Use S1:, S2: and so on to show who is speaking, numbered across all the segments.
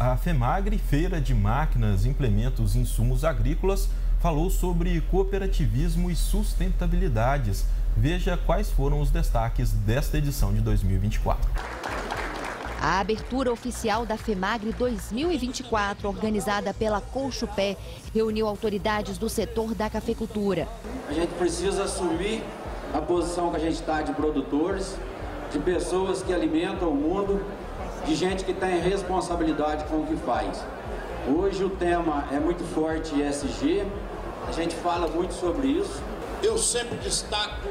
S1: A FEMAGRE, Feira de Máquinas, Implementos e Insumos Agrícolas, falou sobre cooperativismo e sustentabilidades. Veja quais foram os destaques desta edição de 2024.
S2: A abertura oficial da FEMAGRE 2024, organizada pela Colchupé, reuniu autoridades do setor da cafeicultura.
S3: A gente precisa assumir a posição que a gente está de produtores, de pessoas que alimentam o mundo, de gente que tem responsabilidade com o que faz. Hoje o tema é muito forte ESG, a gente fala muito sobre isso.
S4: Eu sempre destaco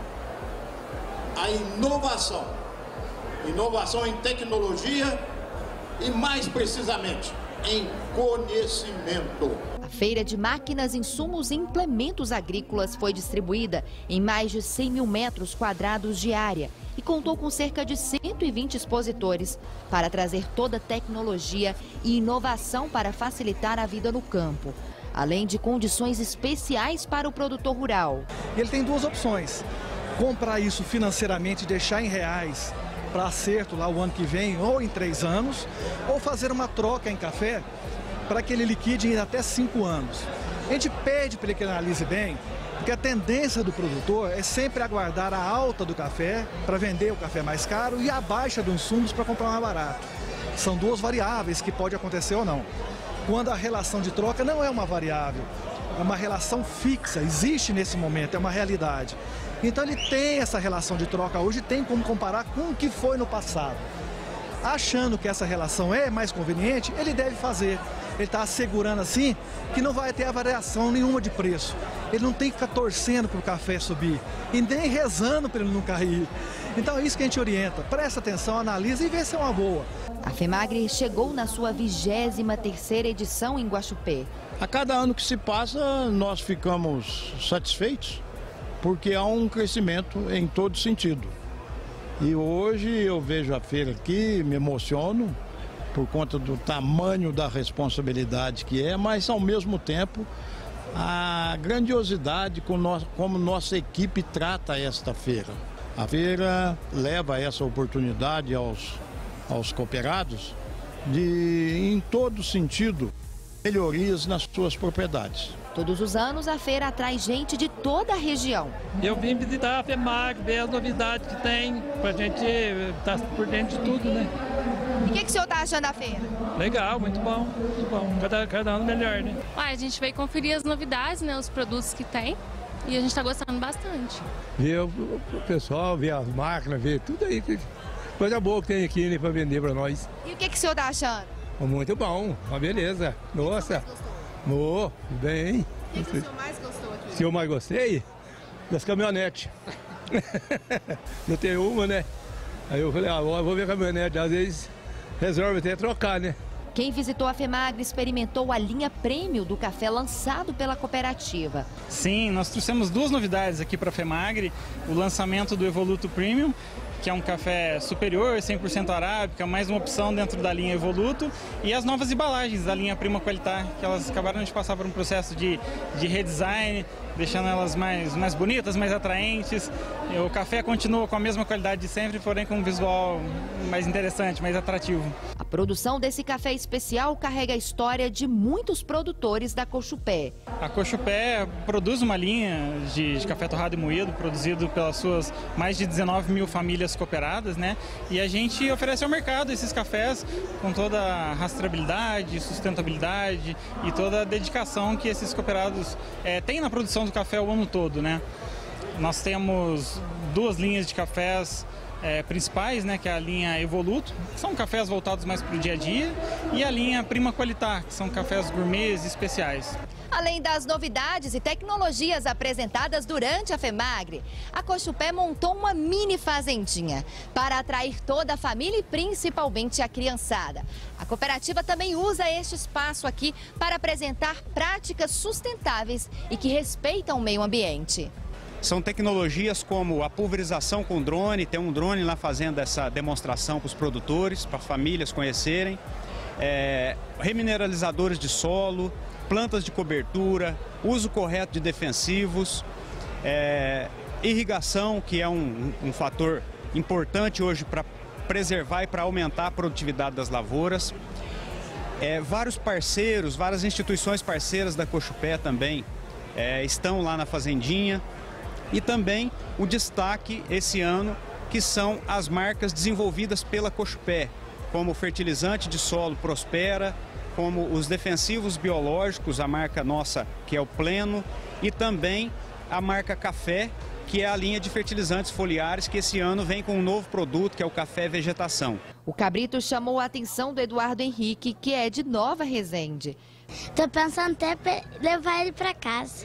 S4: a inovação. Inovação em tecnologia e, mais precisamente, em conhecimento.
S2: A Feira de Máquinas, Insumos e Implementos Agrícolas foi distribuída em mais de 100 mil metros quadrados de área e contou com cerca de 120 expositores para trazer toda a tecnologia e inovação para facilitar a vida no campo, além de condições especiais para o produtor rural.
S5: Ele tem duas opções: comprar isso financeiramente e deixar em reais para acerto lá o ano que vem ou em 3 anos, ou fazer uma troca em café para que ele liquide em até 5 anos. A gente pede para que ele analise bem, porque a tendência do produtor é sempre aguardar a alta do café para vender o café mais caro e a baixa dos insumos para comprar mais barato. São duas variáveis que pode acontecer ou não. Quando a relação de troca não é uma variável, é uma relação fixa, existe nesse momento, é uma realidade. Então ele tem essa relação de troca hoje, tem como comparar com o que foi no passado. Achando que essa relação é mais conveniente, ele deve fazer. Ele está assegurando assim que não vai ter a variação nenhuma de preço. Ele não tem que ficar torcendo para o café subir e nem rezando para ele não cair. Então é isso que a gente orienta. Presta atenção, analisa e vê se é uma boa.
S2: A FEMAGRE chegou na sua 23ª edição em Guaxupé.
S4: A cada ano que se passa, nós ficamos satisfeitos, porque há um crescimento em todo sentido. E hoje eu vejo a feira aqui, me emociono por conta do tamanho da responsabilidade que é, mas ao mesmo tempo a grandiosidade como nossa equipe trata esta feira. A feira leva essa oportunidade aos cooperados de, em todo sentido, melhorias nas suas propriedades.
S2: Todos os anos a feira atrai gente de toda a região.
S6: Eu vim visitar a FEMAGRE, ver as novidades que tem, pra gente estar por dentro de tudo, né?
S2: E o que o senhor está achando da feira?
S6: Legal, muito bom, muito bom. Cada ano melhor, né?
S7: A gente veio conferir as novidades, né, os produtos que tem, e a gente está gostando bastante.
S8: Ver o pessoal, ver as máquinas, ver tudo aí, coisa boa que tem aqui, né, para vender para nós.
S2: E o que o senhor está achando?
S8: Muito bom, uma beleza. Nossa. Oh, bem.
S2: O que o senhor mais gostou aqui?
S8: O que eu mais gostei? Das caminhonetes. Não tem uma, né? Aí eu falei, vou ver a caminhonete, às vezes resolve até trocar, né?
S2: Quem visitou a FEMAGRE experimentou a linha Prêmio do café lançado pela cooperativa.
S9: Sim, nós trouxemos duas novidades aqui para a FEMAGRE: o lançamento do Evoluto Premium, que é um café superior, 100% arábica, mais uma opção dentro da linha Evoluto, e as novas embalagens da linha Prima Qualità, que elas acabaram de passar por um processo de redesign, deixando elas mais bonitas, mais atraentes. O café continua com a mesma qualidade de sempre, porém com um visual mais interessante, mais atrativo.
S2: A produção desse café especial carrega a história de muitos produtores da Colchupé.
S9: A Colchupé produz uma linha de café torrado e moído, produzido pelas suas mais de 19 mil famílias cooperadas, né? E a gente oferece ao mercado esses cafés com toda a rastreabilidade, sustentabilidade e toda a dedicação que esses cooperados têm na produção do café o ano todo, né? Nós temos duas linhas de cafés principais, né, que é a linha Evoluto, que são cafés voltados mais para o dia a dia, e a linha Prima Qualità, que são cafés gourmets especiais.
S2: Além das novidades e tecnologias apresentadas durante a FEMAGRE, a Colchupé montou uma mini fazendinha para atrair toda a família e principalmente a criançada. A cooperativa também usa este espaço aqui para apresentar práticas sustentáveis e que respeitam o meio ambiente.
S10: São tecnologias como a pulverização com drone, tem um drone lá fazendo essa demonstração para os produtores, para famílias conhecerem, remineralizadores de solo, plantas de cobertura, uso correto de defensivos, irrigação, que é um fator importante hoje para preservar e para aumentar a produtividade das lavouras. Vários parceiros, várias instituições parceiras da Cochupé também estão lá na fazendinha. E também o destaque esse ano, que são as marcas desenvolvidas pela Cochupé, como o fertilizante de solo Prospera, como os defensivos biológicos, a marca nossa que é o Pleno, e também a marca Café, que é a linha de fertilizantes foliares, que esse ano vem com um novo produto, que é o Café Vegetação.
S2: O cabrito chamou a atenção do Eduardo Henrique, que é de Nova Resende.
S11: Tô pensando até levar ele para casa.